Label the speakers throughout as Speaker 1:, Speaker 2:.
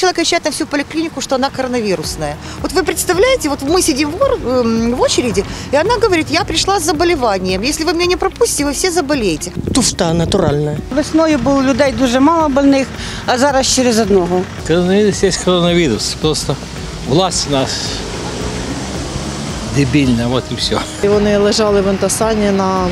Speaker 1: начала кричать на всю поликлинику, что она коронавирусная. Вот вы представляете, вот мы сидим в очереди, и она говорит, я пришла с заболеванием. Если вы меня не пропустите, вы все заболеете.
Speaker 2: Туфта натуральна.
Speaker 3: Весною було людей дуже мало больних, а зараз через одного.
Speaker 4: Коронавірус є коронавірус. Просто власть у нас дебільна, от і все.
Speaker 5: І вони лежали в Інтасані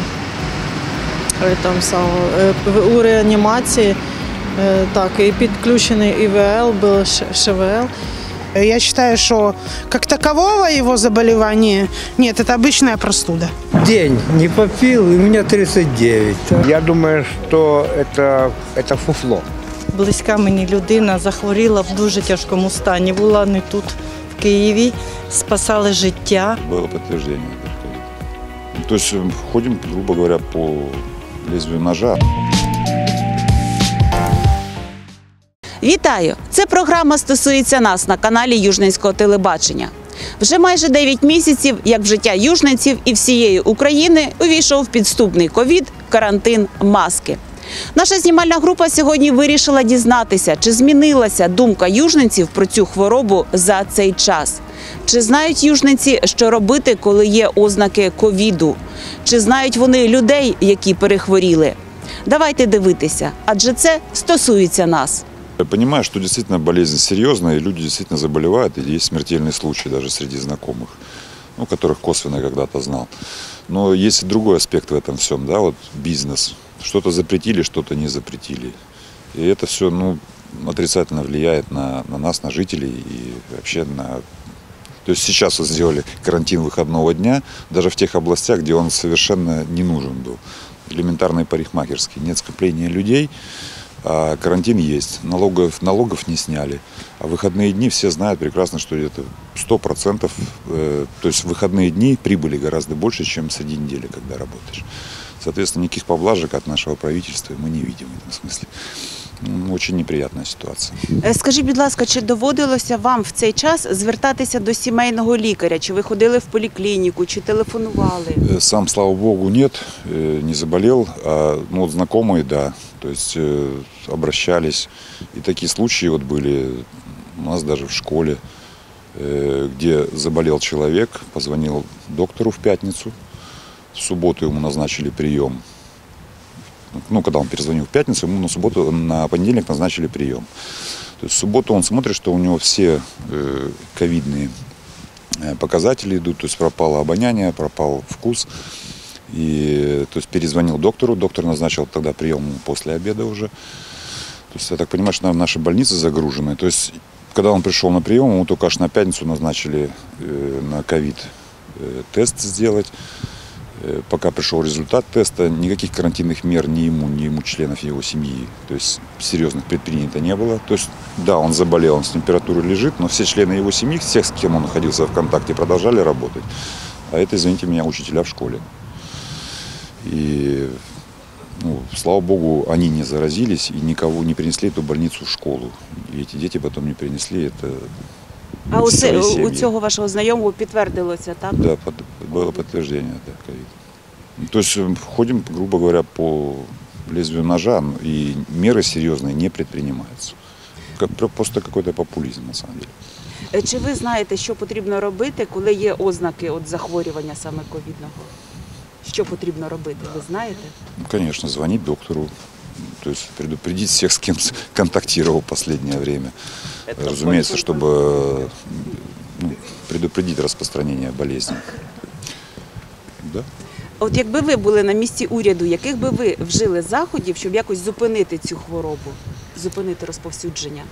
Speaker 5: у реанімації, так, і підключений ІВЛ, був ШВЛ.
Speaker 6: Я считаю, что как такового его заболевания нет, это обычная простуда.
Speaker 7: День не попил, и у меня 39.
Speaker 8: Я думаю, что это фуфло.
Speaker 9: Близька мені людина захворіла в дуже тяжкому стані. Була не тут, в Києві, спасали життя.
Speaker 10: Было подтверждение. То есть ходим, грубо говоря, по лезвию ножа.
Speaker 11: Вітаю! Це програма стосується нас на каналі Южненського телебачення. Вже майже 9 місяців, як в життя южненців і всієї України увійшов підступний ковід, карантин, маски. Наша знімальна група сьогодні вирішила дізнатися, чи змінилася думка южненців про цю хворобу за цей час. Чи знають южненці, що робити, коли є ознаки ковіду? Чи знають вони людей, які перехворіли? Давайте дивитися, адже це стосується нас.
Speaker 10: Я понимаю, что действительно болезнь серьезная, и люди действительно заболевают, и есть смертельный случай даже среди знакомых, которых косвенно когда-то знал. Но есть и другой аспект в этом всем, да, вот бизнес. Что-то запретили, что-то не запретили. И это все, отрицательно влияет на нас, на жителей и вообще на... То есть сейчас вот сделали карантин выходного дня, даже в тех областях, где он совершенно не нужен был. Элементарные парикмахерские, нет скопления людей. А карантин есть, налогов не сняли. А выходные дни все знают прекрасно, что это 100%, то есть выходные дни прибыли гораздо больше, чем среди недели, когда работаешь. Соответственно, никаких поблажек от нашего правительства мы не видим в этом смысле. Очень неприятная ситуація.
Speaker 11: Скажіть, будь ласка, чи доводилося вам в цей час звертатися до сімейного лікаря? Чи ви ходили в поліклініку, чи телефонували?
Speaker 10: Сам, слава богу, нет, не заболел, а знакомые, да, то есть обращались. И такие случаи вот были у нас даже в школе, где заболел человек, позвонил доктору в пятницу, в субботу ему назначили прием. Когда он перезвонил в пятницу, ему на понедельник назначили прием. То есть в субботу он смотрит, что у него все ковидные показатели идут, то есть пропало обоняние, пропал вкус. И, то есть перезвонил доктору, доктор назначил тогда прием после обеда уже. То есть я так понимаю, что наши больницы загружены. То есть когда он пришел на прием, ему только аж на пятницу назначили на ковид тест сделать. Пока пришел результат теста, никаких карантинных мер ни ему, членов его семьи, то есть серьезных предпринято не было. То есть, да, он заболел, он с температурой лежит, но все члены его семьи, всех, с кем он находился в контакте, продолжали работать. А это, извините меня, учителя в школе. И, слава богу, они не заразились и никого не принесли эту больницу в школу. И эти дети потом не принесли это.
Speaker 11: А у цього вашого знайомого підтвердилося, так?
Speaker 10: Да, было подтверждение, да, ковид. То есть ходим, грубо говоря, по лезвию ножа, и меры серьезные не предпринимаются. Просто какой-то популизм, на самом деле.
Speaker 11: Чи ви знаєте, що потрібно робити, коли є ознаки захворювання саме ковідного? Що потрібно робити, ви знаєте?
Speaker 10: Конечно, звонить доктору, то есть предупредить всех, с кем контактировал в последнее время. Разумеется, чтобы предупредить распространение болезни. Да?
Speaker 11: От якби ви були на місці уряду, яких би ви вжили заходів, щоб якось зупинити цю хворобу, зупинити розповсюдження?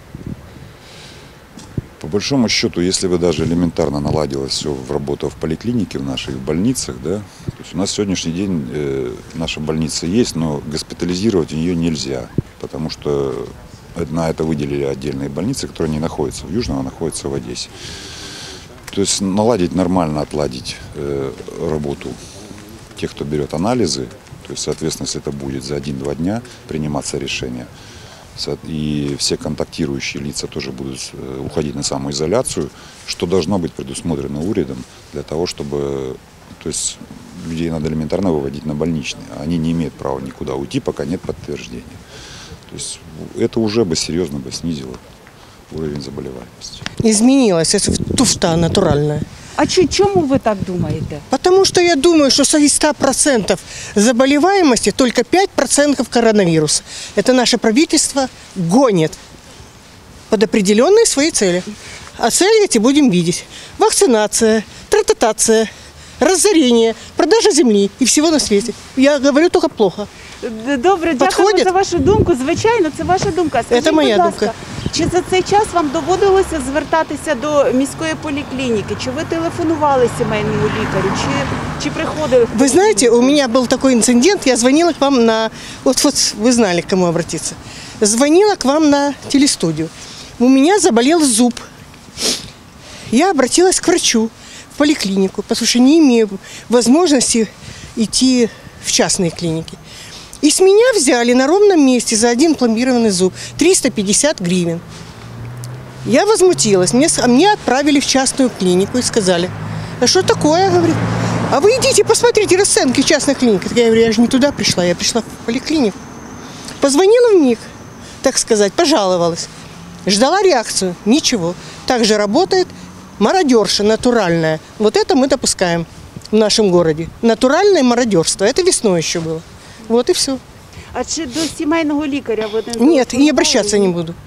Speaker 10: По большому счету, если бы даже элементарно наладилось все в работу в поликлинике, в наших больницах, да, то есть у нас сегодняшний день наша больница есть, но госпитализировать ее нельзя, потому что на это выделили отдельные больницы, которые не находятся в Южном, а находятся в Одессе. То есть наладить нормально, отладить работу тех, кто берет анализы, то есть, соответственно, если это будет за 1-2 дня приниматься решение, и все контактирующие лица тоже будут уходить на самоизоляцию, что должно быть предусмотрено урядом для того, чтобы, то есть людей надо элементарно выводить на больничные, они не имеют права никуда уйти, пока нет подтверждения. То есть это уже бы серьезно бы снизило уровень заболеваемости.
Speaker 2: Изменилась, это туфта натуральная.
Speaker 11: А чому ви так думаєте?
Speaker 2: Потому что я думаю, что из 100% заболеваемости только 5% коронавируса. Это наше правительство гонит под определенные свои цели. А цели эти будем видеть. Вакцинация, трататация, разорение, продажа земли и всего на свете. Я говорю только плохо.
Speaker 11: Добре, дякую за вашу думку. Звичайно, це ваша думка. Скажіть,
Speaker 2: Це моя
Speaker 11: будь ласка,
Speaker 2: думка.
Speaker 11: чи за цей час вам доводилося звертатися до міської поліклініки? Чи ви телефонували сімейному лікарю? Чи приходили?
Speaker 2: Вы знаете, у меня был такой инцидент, я звонила к вам на... Вот вы знали, к кому обратиться. Звонила к вам на телестудию. У меня заболел зуб. Я обратилась к врачу в поликлинику, потому что не имею возможности идти в частные клиники. И с меня взяли на ровном месте за один пломбированный зуб 350 гривен. Я возмутилась. Мне отправили в частную клинику и сказали, а что такое, говорит, а вы идите посмотрите расценки в частных клиниках. Я говорю, я же не туда пришла, я пришла в поликлинику. Позвонила в них, так сказать, пожаловалась. Ждала реакцию, ничего. Также работает мародерша натуральная. Вот это мы допускаем в нашем городе. Натуральное мародерство. Это весной еще было. Вот и все.
Speaker 11: А чи до сімейного лікаря ви не
Speaker 2: Нет, и обращаться не буду.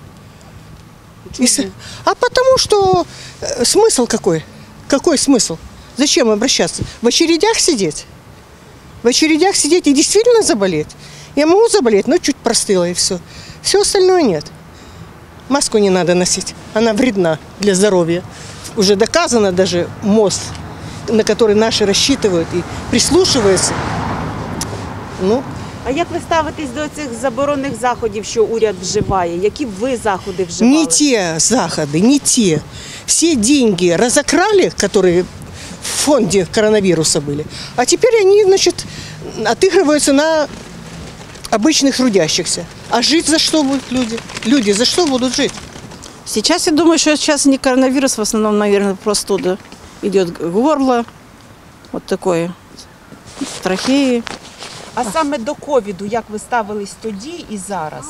Speaker 2: А потому что смысл какой? Какой смысл? Зачем обращаться? В очередях сидеть? В очередях сидеть и действительно заболеть? Я могу заболеть, но чуть простыла и все. Все остальное нет. Маску не надо носить. Она вредна для здоровья. Уже доказано даже мозг, на который наши рассчитывают и прислушиваются. Ну,
Speaker 11: А як ви ставитесь до цих заборонних заходів, що уряд вживає? Які ви заходи вживали?
Speaker 2: не те заходы, не те. Все деньги разокрали, которые в фонде коронавируса были, а теперь они, значит, отыгрываются на обычных трудящихся. А жить за что будут люди? Люди за что будут жить?
Speaker 3: Сейчас я думаю, что сейчас не коронавирус, в основном, наверное, простуда. Идет горло, вот такое, трахеи.
Speaker 11: А саме до ковіду, як ви ставились тоді і зараз?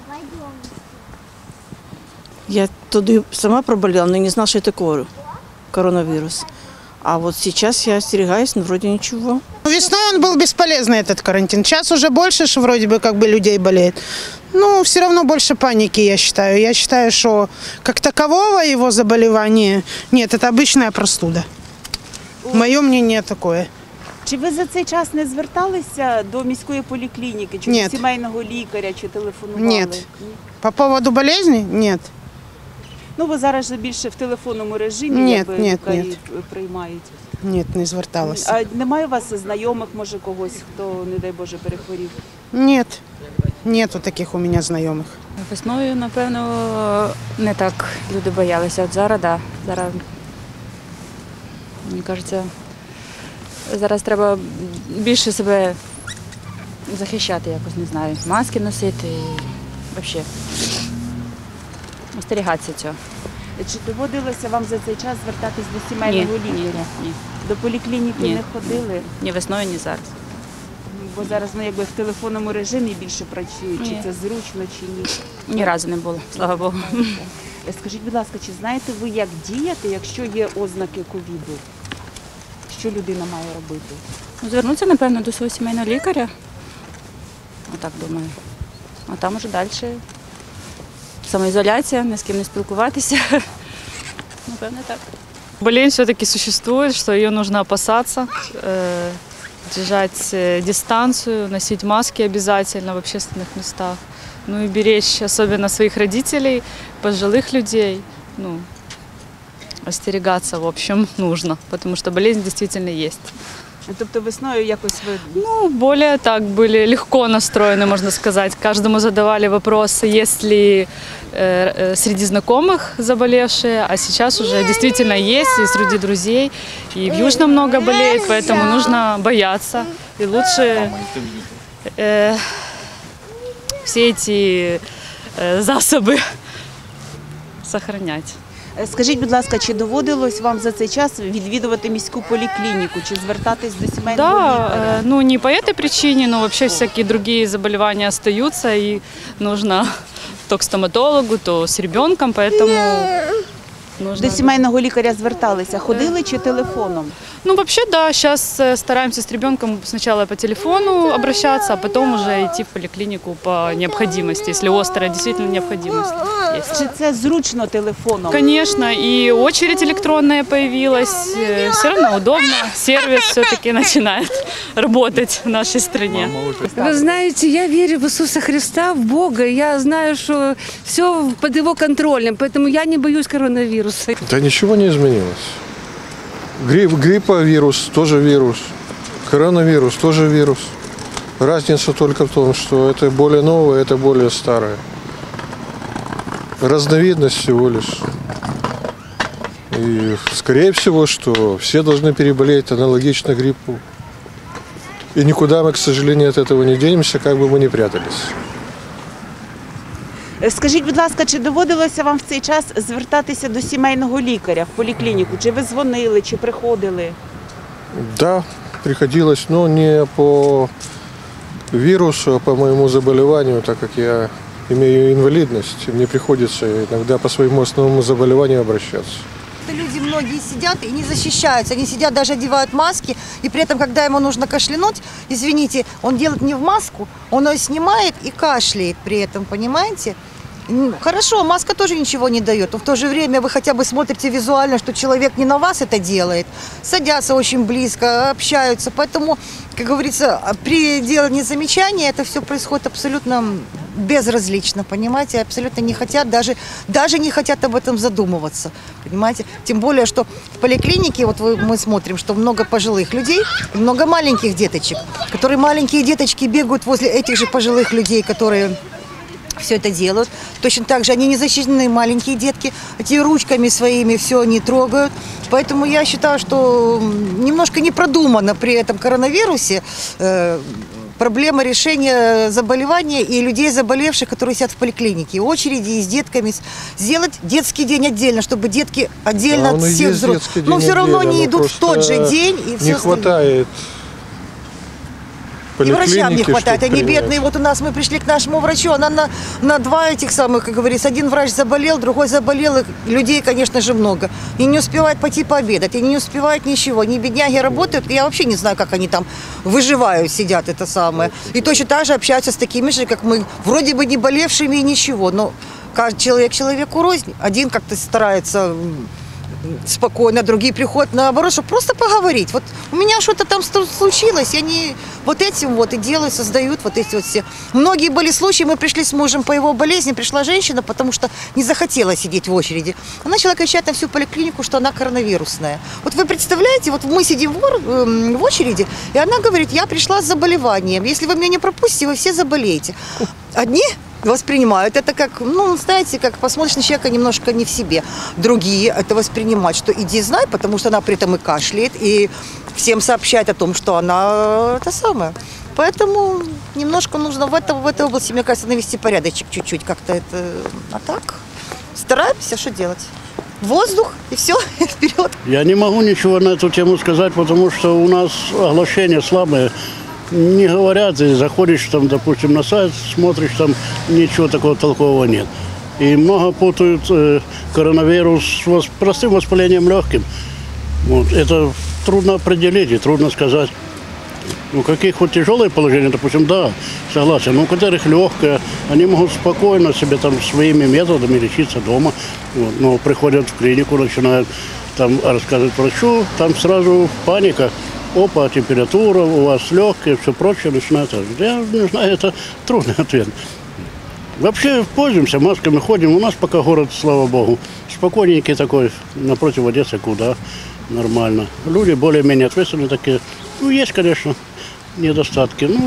Speaker 3: Я туди сама проболела, но не знала, что это коронавирус. А вот сейчас я остерегаюсь, но вроде ничего.
Speaker 6: Весной он был бесполезный, этот карантин. Сейчас уже больше ж вроде бы как бы людей болеет. Но все равно больше паники, я считаю. Я считаю, что как такового его заболевания нет, это обычная простуда. Мое мнение такое.
Speaker 11: Чи ви за цей час не зверталися до міської поліклініки, чи
Speaker 6: Ні.
Speaker 11: до сімейного лікаря, чи телефонували?
Speaker 6: Ні. По поводу болезни? Нет.
Speaker 11: Ну, ви зараз же більше в телефонному режимі,
Speaker 6: Ні,
Speaker 11: якби
Speaker 6: ні,
Speaker 11: лікарі
Speaker 6: ні.
Speaker 11: приймають.
Speaker 6: Нет, не зверталася.
Speaker 11: А немає у вас знайомих, може, когось, хто, не дай Боже, перехворів?
Speaker 6: Нет. Нету таких у меня знайомих.
Speaker 12: Весною, напевно, не так люди боялися. От зараз, да. Зараз, мені кажеться, зараз треба більше себе захищати якось, не знаю. Маски носити і взагалі остерігатися цього.
Speaker 11: Чи доводилося вам за цей час звертатись до сімейного лікаря?
Speaker 12: Ні.
Speaker 11: До поліклініки
Speaker 12: Ні.
Speaker 11: не ходили?
Speaker 12: Ні весною, ні зараз.
Speaker 11: Бо зараз ми якби в телефонному режимі більше працюють. Чи
Speaker 12: Ні.
Speaker 11: це зручно, чи ні?
Speaker 12: Ні разу не було, слава Богу.
Speaker 11: Скажіть, будь ласка, чи знаєте ви, як діяти, якщо є ознаки ковіду? Що людина має робити?
Speaker 12: Звернутися, напевно, до свого сімейного лікаря. Отак думаю. А там уже далі самоізоляція, ні з ким не спілкуватися. Напевно, так.
Speaker 13: Болезнь все-таки существует, что ее нужно опасаться, держать дистанцию, носить маски обязательно в общественных местах, ну и беречь особенно своих родителей, пожилых людей, ну, остерегаться, в общем, нужно, потому что болезнь действительно есть.
Speaker 11: Тобто весною якось ви...
Speaker 13: Ну, более так были легко настроены, можно сказать. Каждому задавали вопросы, есть ли среди знакомых заболевшие, а сейчас уже действительно есть и среди друзей. И в Южном много болеет, поэтому нужно бояться. И лучше все эти засобы сохранять.
Speaker 11: Скажіть, будь ласка, чи доводилось вам за цей час відвідувати міську поліклініку, чи звертатись до сімейного лікаря?
Speaker 13: Да, ну не по этой причине, но вообще всякие другие заболевания остаются, и нужно то к стоматологу, то с ребенком, поэтому нужно...
Speaker 11: До сімейного лікаря зверталися, ходили чи телефоном?
Speaker 13: Ну, вообще, да, сейчас стараемся с ребенком сначала по телефону обращаться, а потом уже идти в поликлинику по необходимости, если острая действительно необходимость есть.
Speaker 11: Чи це зручно телефоном?
Speaker 13: Конечно, и очередь электронная появилась, все равно удобно, сервис все-таки начинает работать в нашей стране.
Speaker 14: Вы знаете, я верю в Иисуса Христа, в Бога, я знаю, что все под Его контролем, поэтому я не боюсь коронавируса.
Speaker 15: Да ничего не изменилось. Грипповирус тоже вирус, коронавирус тоже вирус. Разница только в том, что это более новое, это более старое. Разновидность всего лишь. И скорее всего, что все должны переболеть аналогично гриппу. И никуда мы, к сожалению, от этого не денемся, как бы мы ни прятались.
Speaker 11: Скажіть, будь ласка, чи доводилося вам в цей час звертатися до сімейного лікаря в поліклініку? Чи ви дзвонили, чи приходили?
Speaker 15: Да, приходилось, но не по вирусу, а по моему заболеванию, так как я имею инвалидность, мне приходится иногда по своему основному заболеванию обращаться.
Speaker 1: Люди многие сидят и не защищаются. Они сидят, даже одевают маски. И при этом, когда ему нужно кашлянуть, извините, он делает не в маску, он ее снимает и кашляет при этом, понимаете? Хорошо, маска тоже ничего не дает, но в то же время вы хотя бы смотрите визуально, что человек не на вас это делает. Садятся очень близко, общаются. Поэтому, как говорится, при делании замечания это все происходит абсолютно безразлично, понимаете? Абсолютно не хотят, даже не хотят об этом задумываться, понимаете? Тем более, что в поликлинике, вот мы смотрим, что много пожилых людей, много маленьких деточек, которые маленькие деточки бегают возле этих же пожилых людей, которые все это делают. Точно так же они не защищены, маленькие детки, эти ручками своими все они трогают. Поэтому я считаю, что немножко не продумано при этом коронавирусе проблема решения заболевания и людей, заболевших, которые сидят в поликлинике. Очереди и с детками. Сделать детский день отдельно, чтобы детки отдельно от всех взрослых. Но все равно они идут в тот же день. И все
Speaker 15: не хватает.
Speaker 1: И врачам не хватает, они бедные. Вот у нас мы пришли к нашему врачу, она на два этих самых, как говорится, один врач заболел, другой заболел, и людей, конечно же, много. И не успевают пойти пообедать, и не успевают ничего. Они бедняги работают, я вообще не знаю, как они там выживают, сидят это самое. И точно так же общаются с такими же, как мы, вроде бы не болевшими и ничего, но каждый человек человеку рознь. Один как-то старается спокойно, другие приходят наоборот, чтобы просто поговорить. Вот у меня что-то там случилось, и они вот этим вот и делают, создают вот эти вот все. Многие были случаи, мы пришли с мужем по его болезни, пришла женщина, потому что не захотела сидеть в очереди. Она начала кричать на всю поликлинику, что она коронавирусная. Вот вы представляете, вот мы сидим в очереди, и она говорит, я пришла с заболеванием, если вы меня не пропустите, вы все заболеете. Одни воспринимают это как, ну, знаете, как посмотришь на человека немножко не в себе. Другие это воспринимают, что иди знай, потому что она при этом и кашляет, и всем сообщает о том, что она это самое. Поэтому немножко нужно в этой области, мне кажется, навести порядочек чуть-чуть как-то это. А так стараемся, что делать? Воздух и все, вперед.
Speaker 16: Я не могу ничего на эту тему сказать, потому что у нас оглашения слабые. Не говорят, и заходишь там, допустим, на сайт, смотришь, там ничего такого толкового нет. И много путают коронавирус с простым воспалением легким. Вот. Это трудно определить и трудно сказать. У каких вот тяжелые положения, допустим, да, согласен. Но у которых легкое, они могут спокойно себе там своими методами лечиться дома. Вот. Но приходят в клинику, начинают там рассказывать врачу, там сразу паника. Опа, температура, у вас легкие, все прочее начинает. Я не знаю, это трудный ответ. Вообще пользуемся масками, ходим. У нас пока город, слава богу, спокойненький такой, напротив Одессы, куда нормально. Люди более-менее ответственные такие. Ну, есть, конечно, недостатки. Ну.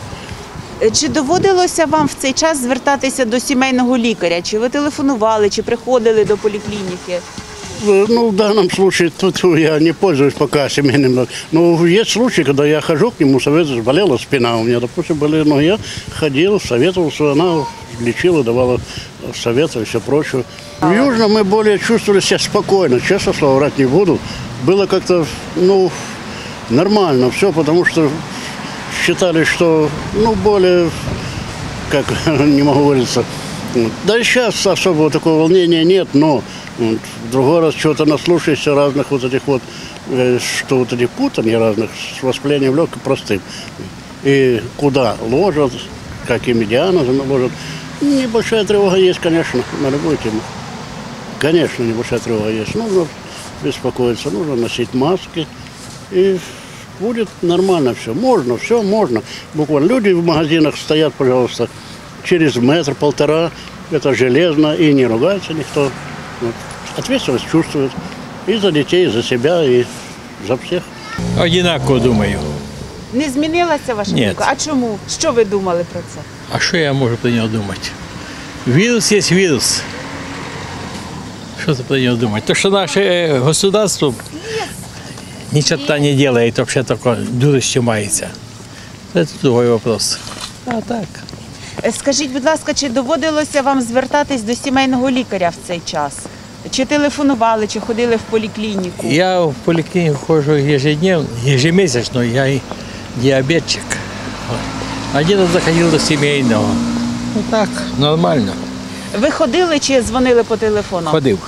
Speaker 11: Чи доводилося вам в цей час звертатися до сімейного лікаря? Чи ви телефонували, чи приходили до поліклініки?
Speaker 16: Ну, в данном случае тут я не пользуюсь пока семейным. Но есть случаи, когда я хожу к нему, советую, болела спина у меня, допустим, болела, но я ходил, советовался, она лечила, давала советы и все прочее. В Южном мы более чувствовали себя спокойно, честно слово, врать не буду. Было как-то, ну, нормально все, потому что считали, что, ну, более, как не могу говориться, Да и сейчас особого такого волнения нет, но в другой раз чего-то наслушаешься разных вот этих вот, что вот этих путаний разных с воспалением легких простым. И куда ложат, какими диагнозами ложат. Небольшая тревога есть, конечно, на любую тему. Конечно, небольшая тревога есть. Нужно беспокоиться, нужно носить маски. И будет нормально все можно. Буквально люди в магазинах стоят, пожалуйста, через метр-полтора. Это железно, и не ругается никто. Вот. Ответственность чувствует и за детей, и за себя, и за всех.
Speaker 4: Одинаково думаю.
Speaker 11: Не змінилася ваша
Speaker 4: Ні.
Speaker 11: думка? А чому? Що ви думали про це?
Speaker 4: А що я можу про нього думати? Вірус є вірус. Що ти про нього думати? То, що наше государство нічого не робить, взагалі таке дуростю мається. Це другий вопрос. А так.
Speaker 11: Скажіть, будь ласка, чи доводилося вам звертатись до сімейного лікаря в цей час? Чи телефонували, чи ходили в поліклініку?
Speaker 4: Я в поликлинику хожу ежемесячно, я и диабетчик. Один раз заходил до семейного. Ну так, нормально.
Speaker 11: Ви ходили чи дзвонили по телефону?
Speaker 4: Ходив.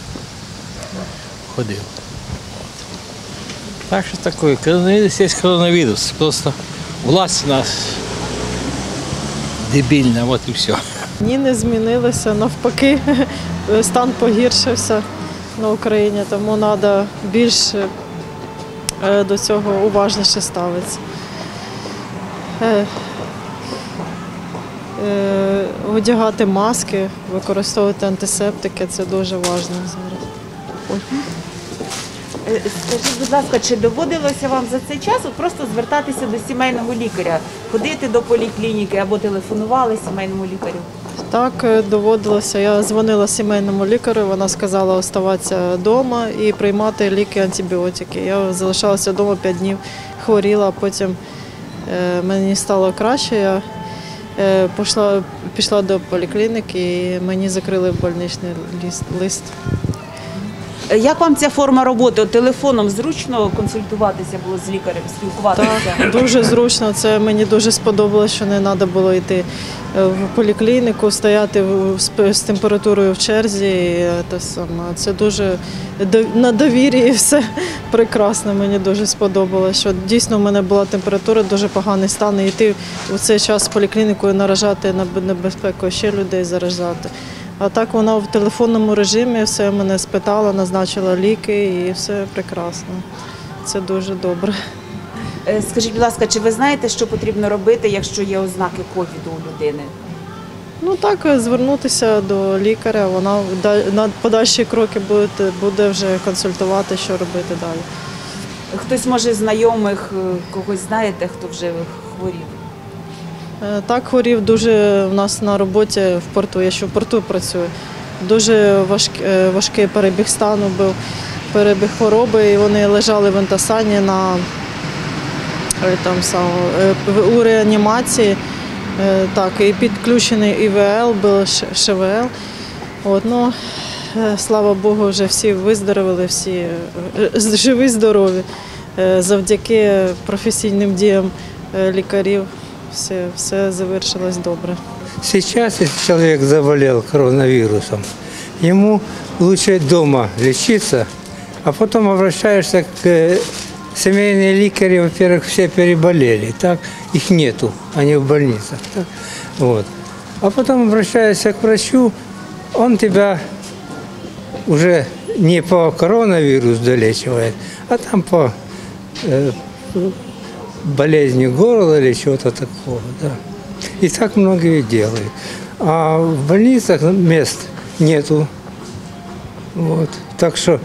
Speaker 4: Так що таке, коронавірус є коронавірус. Просто власть у нас дебільна, от і все.
Speaker 5: Ні, не змінилося, навпаки, стан погіршився на Україні, тому треба більш до цього уважніше ставитися. Одягати маски, використовувати антисептики – це дуже важливо зараз.
Speaker 11: Скажіть, будь ласка, чи доводилося вам за цей час просто звертатися до сімейного лікаря? Ходити до поліклініки або телефонували сімейному лікарю?
Speaker 5: Так, доводилося. Я дзвонила сімейному лікарю, вона сказала оставатися вдома і приймати ліки, антибіотики. Я залишалася вдома 5 днів, хворіла, а потім мені стало краще. Я пішла до поліклініки і мені закрили больничний лист.
Speaker 11: Як вам ця форма роботи? От телефоном зручно консультуватися було з лікарем, спілкуватися?
Speaker 5: Так, дуже зручно. Це мені дуже сподобалось, що не треба було йти в поліклініку, стояти з температурою в черзі. Це дуже на довірі і все прекрасно. Мені дуже сподобалось, що дійсно в мене була температура, дуже поганий стан. І йти у цей час в поліклініку і наражати на небезпеку ще людей заражати. А так вона в телефонному режимі все мене спитала, назначила ліки і все прекрасно. Це дуже добре.
Speaker 11: Скажіть, будь ласка, чи ви знаєте, що потрібно робити, якщо є ознаки ковіду у людини?
Speaker 5: Ну так, звернутися до лікаря, вона на подальші кроки буде вже консультувати, що робити далі.
Speaker 11: Хтось, може, з знайомих, когось знаєте, хто вже хворів?
Speaker 5: Так, хворів дуже в нас на роботі в порту, я ще в порту працюю. Дуже важкий перебіг стану був, перебіг хвороби, і вони лежали в інтасані у реанімації. Так, і підключений ІВЛ, був ШВЛ. Слава Богу, вже всі виздоровіли, всі живі, здорові. Завдяки професійним діям лікарів. Все завершилось добре.
Speaker 7: Сейчас, если человек заболел коронавирусом, ему лучше дома лечиться, а потом обращаешься к семейные лекари, во-первых, все переболели, так? Их нету, они в больницах. Так? Вот. А потом обращаешься к врачу, он тебя уже не по коронавирусу долечивает, а там по болезни горла или чего-то такого. Да. И так многие делают. А в больницах мест нету. Вот. Так що.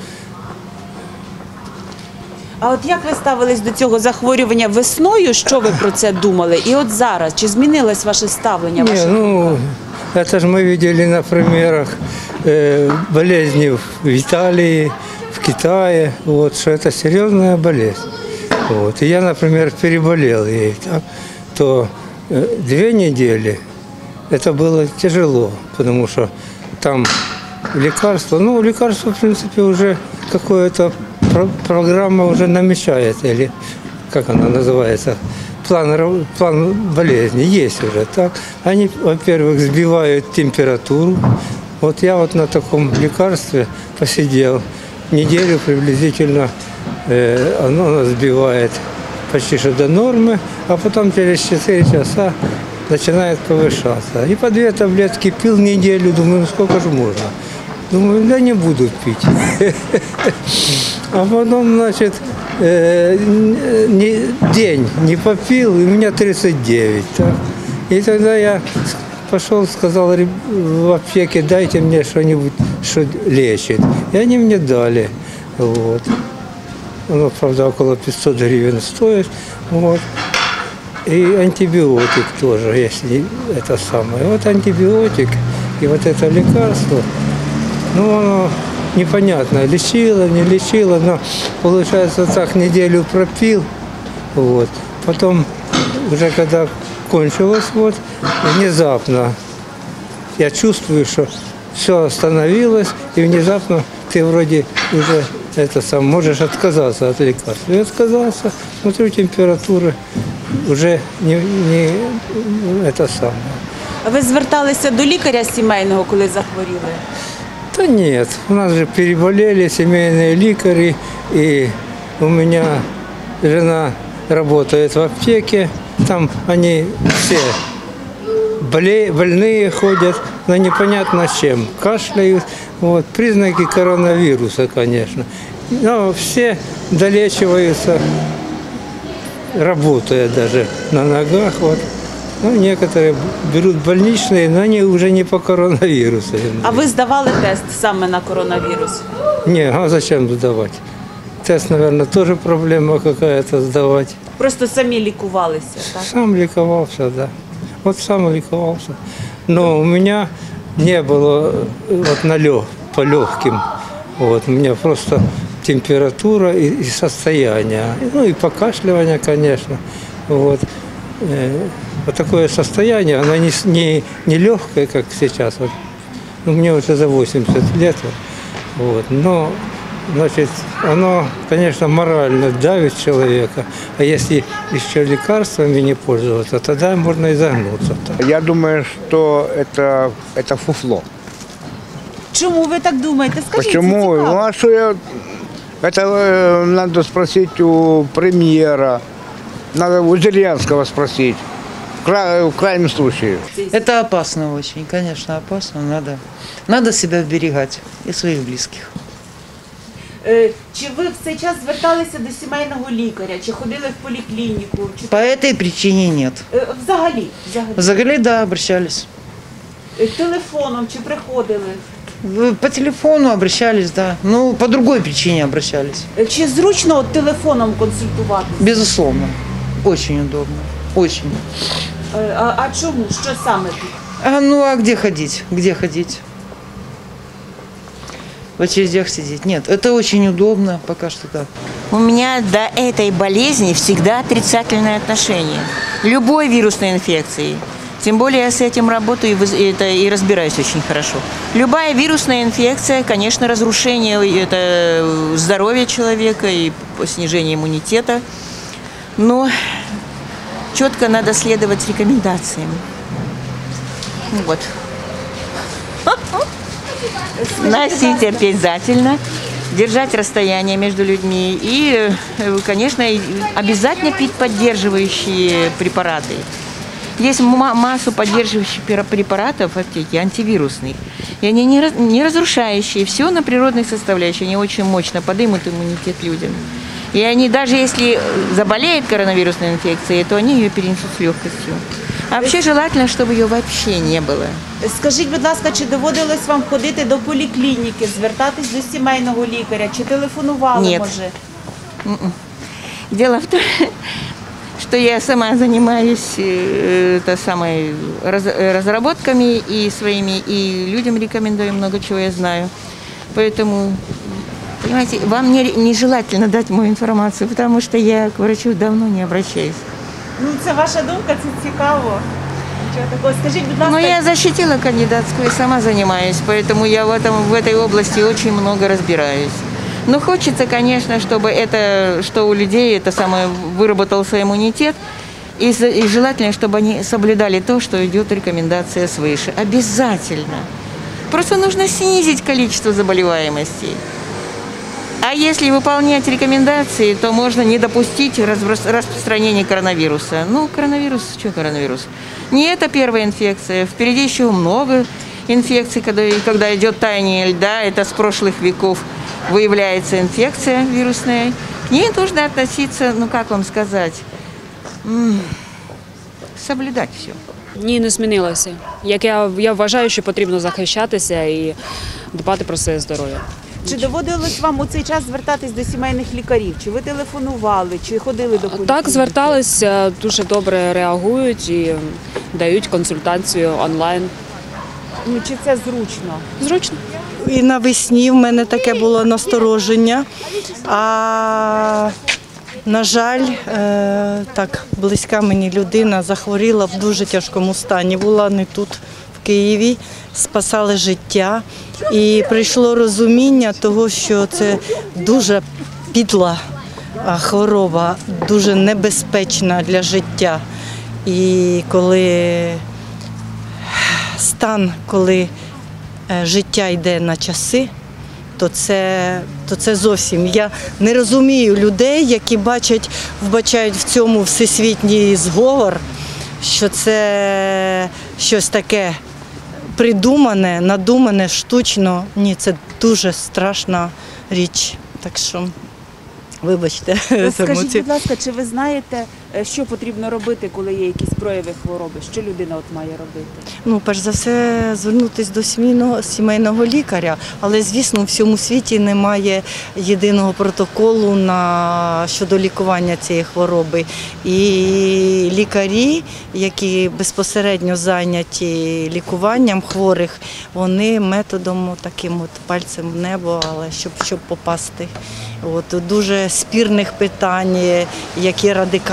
Speaker 11: А от як ви ставились до цього захворювання весною? Що ви про це думали? І от зараз, чи змінилось ваше ставлення?
Speaker 7: Это же мы видели на примерах болезни в Италии, в Китае, вот, что это серьезная болезнь. Вот. И я, например, переболел ей, так, то 2 недели это было тяжело, потому что там лекарства, лекарства, в принципе, уже какая-то программа уже намечает, или как она называется, план болезни есть уже, так? Они, во-первых, сбивают температуру. Вот я вот на таком лекарстве посидел неделю приблизительно, оно сбивает почти что до нормы, а потом через 4 часа начинает повышаться. И по 2 таблетки пил неделю, думаю, ну сколько же можно? Думаю, да не буду пить. А потом, значит, день не попил, и у меня 39. Так? И тогда я пошел, сказал в аптеке, дайте мне что-нибудь, что лечит. И они мне дали. Вот. Оно, правда, около 500 гривен стоит. Вот. И антибиотик тоже, если это самое. Вот антибиотик и вот это лекарство, ну, оно непонятно, лечило, не лечило, но, получается, так неделю пропил. Вот. Потом, уже когда кончилось, вот, внезапно я чувствую, что все остановилось, и внезапно ты вроде уже можешь отказаться от лекарства. И отказался, смотрю, температура уже не это самое.
Speaker 11: Ви зверталися до лікаря сімейного, коли захворіли?
Speaker 7: Да нет, у нас же переболели семейные лекари, и у меня жена работает в аптеке, там они все больные ходят, но непонятно с чем, кашляют, вот, признаки коронавируса, конечно. Но все долечиваются, работая даже на ногах, вот. Ну, некоторые берут больничные, но они уже не по коронавирусу.
Speaker 11: А ви здавали тест саме на коронавірус?
Speaker 7: Не, а зачем сдавать? Тест, наверное, тоже проблема какая-то сдавать.
Speaker 11: Просто самі лікувалися, так?
Speaker 7: Сам ликовался, да. Вот сам ликовался. Но у меня не было вот по легким. Вот, у меня просто температура и состояние. Ну и покашливание, конечно. Вот. Вот такое состояние, оно не легкое, как сейчас. Вот. Ну, мне уже за 80 лет. Вот. Но, значит, оно, конечно, морально давит человека. А если еще лекарствами не пользоваться, тогда можно изогнуться.
Speaker 8: Я думаю, что это фуфло.
Speaker 11: Чому ви так думаєте? Скажіть,
Speaker 8: почему?
Speaker 11: це
Speaker 8: Ну, а что это надо спросить у премьера, надо у Зеленского спросить. В крайнем случае.
Speaker 17: Это опасно очень, конечно, опасно. Надо себя вберегать и своих близких.
Speaker 11: Чи ви в цей час зверталися до сімейного лікаря, чи ходили в поліклініку?
Speaker 17: По этой причине нет.
Speaker 11: Взагалі?
Speaker 17: Взагалі, да, обращались.
Speaker 11: Телефоном чи приходили?
Speaker 17: По телефону обращались, да. Ну, по другой причине обращались.
Speaker 11: Чи зручно телефоном консультуватися?
Speaker 17: Безусловно. Очень удобно. Очень.
Speaker 11: А чому? Що саме тут?
Speaker 17: А где ходить? Где ходить? В очередях сидеть? Нет, это очень удобно, пока что так.
Speaker 18: У меня до этой болезни всегда отрицательное отношение. Любой вирусной инфекции. Тем более я с этим работаю и разбираюсь очень хорошо. Любая вирусная инфекция, конечно, разрушение здоровья человека и снижение иммунитета. Но четко надо следовать рекомендациям. Вот. Носить обязательно, держать расстояние между людьми и, конечно, обязательно пить поддерживающие препараты. Есть массу поддерживающих препаратов в аптеке, антивирусных. И они не разрушающие, все на природных составляющих, они очень мощно поднимут иммунитет людям. И они, даже если заболеют коронавирусной инфекцией, то они ее перенесут с легкостью. А вообще желательно, чтобы ее вообще не было.
Speaker 11: Скажіть, будь ласка, чи доводилось вам ходити до поліклініки, звертатись до сімейного лікаря, чи телефонували,
Speaker 18: Нет.
Speaker 11: може?
Speaker 18: Дело в том, что я сама занимаюсь разработками и своими, и людям рекомендую, много чего я знаю. Поэтому, понимаете, вам нежелательно дать мою информацию, потому что я к врачу давно не обращаюсь.
Speaker 11: Ну, це ваша думка, це цікаво. Нічого такого. Скажіть, будь ласка.
Speaker 18: Но я защитила кандидатскую и сама занимаюсь, поэтому я в этой области очень много разбираюсь. Но хочется, конечно, чтобы что у людей это самое выработался иммунитет. И желательно, чтобы они соблюдали то, что идет рекомендация свыше. Обязательно. Просто нужно снизить количество заболеваемостей. А если выполнять рекомендации, то можно не допустить распространения коронавируса. Ну, коронавирус, что коронавирус? Не это первая инфекция. Впереди еще много инфекций, когда идет таяние льда, это с прошлых веков выявляется инфекция вирусная. К ней нужно относиться, ну как вам сказать, соблюдати все.
Speaker 19: Ні, не змінилося. Я вважаю, що потрібно захищатися і дбати про своє здоров'я.
Speaker 11: Чи доводилось вам у цей час звертатись до сімейних лікарів? Чи ви телефонували, чи ходили до поліклініки?
Speaker 19: Так, зверталися, дуже добре реагують і дають консультацію онлайн.
Speaker 11: Ну, чи це зручно?
Speaker 19: Зручно.
Speaker 9: І навесні в мене таке було настороження, а на жаль, так близька мені людина захворіла в дуже тяжкому стані, була не тут, в Києві, спасали життя. І прийшло розуміння того, що це дуже підла хвороба, дуже небезпечна для життя. І коли життя йде на часи, то це зовсім. Я не розумію людей, які вбачають в цьому всесвітній зговор, що це щось таке придумане, надумане, штучно. Ні, це дуже страшна річ. Так що, вибачте.
Speaker 11: Скажіть, будь ласка, чи ви знаєте, що потрібно робити, коли є якісь прояви хвороби? Що людина має робити?
Speaker 9: Перш за все, звернутися до сімейного лікаря. Але, звісно, у всьому світі немає єдиного протоколу щодо лікування цієї хвороби. І лікарі, які безпосередньо зайняті лікуванням хворих, вони методом таким пальцем в небо, але щоб попасти. Дуже спірних питань, які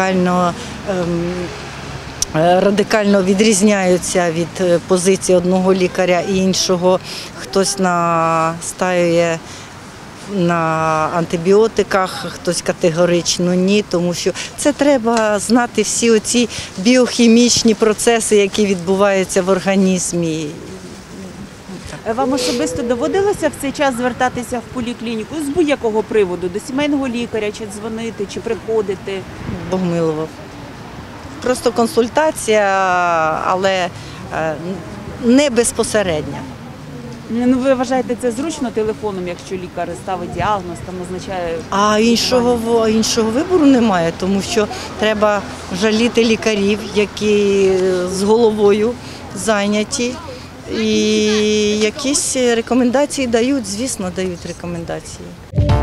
Speaker 9: радикально відрізняються від позиції одного лікаря і іншого. Хтось настаює на антибіотиках, хтось категорично ні, тому що це треба знати всі оці біохімічні процеси, які відбуваються в організмі.
Speaker 11: Вам особисто доводилося в цей час звертатися в поліклініку з будь-якого приводу, до сімейного лікаря, чи дзвонити, чи приходити?
Speaker 9: Бог милував. Просто консультація, але не безпосередня.
Speaker 11: Ну, ви вважаєте це зручно телефоном, якщо лікар ставить діагноз, там назначає?
Speaker 9: А іншого вибору немає, тому що треба жаліти лікарів, які з головою зайняті. І якісь рекомендації дають, звісно, дають рекомендації.